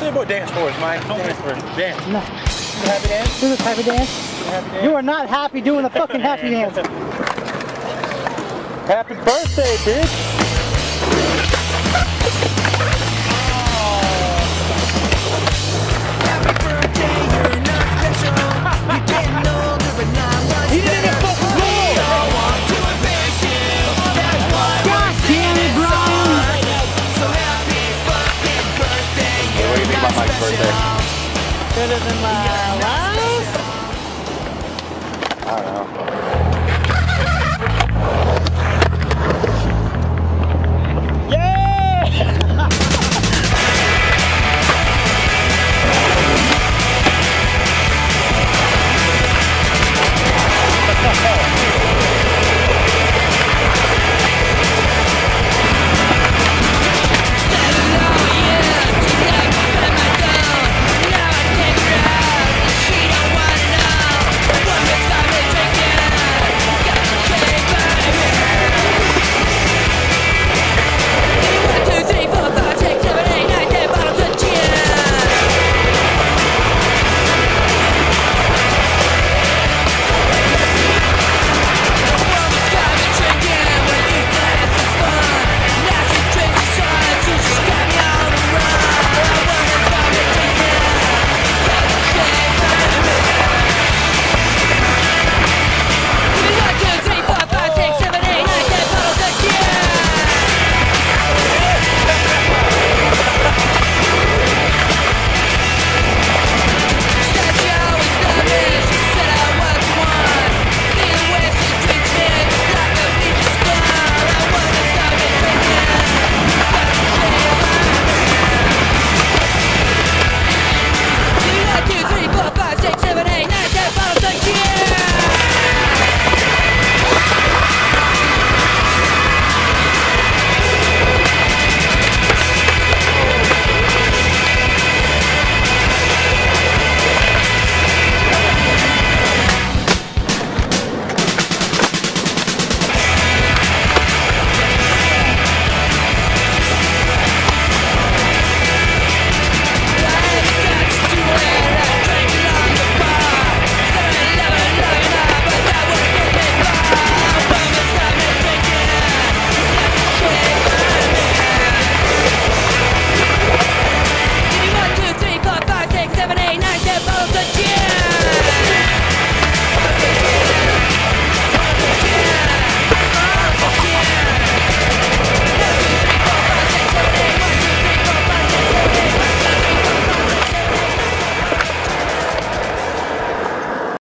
Say boy, dance for us, Mike. Dance for us. Dance. No. You happy dance? Do this happy dance. Happy dance? You are not happy doing the fucking happy dance. Happy birthday, bitch! Happy birthday, you're not special. You're getting older, but not much He didn't even fucking go! We all want to advance you. That's why God damn it, Brian! so happy fucking birthday. Hey, what do you mean by Mike's birthday? Better than my last? I don't know.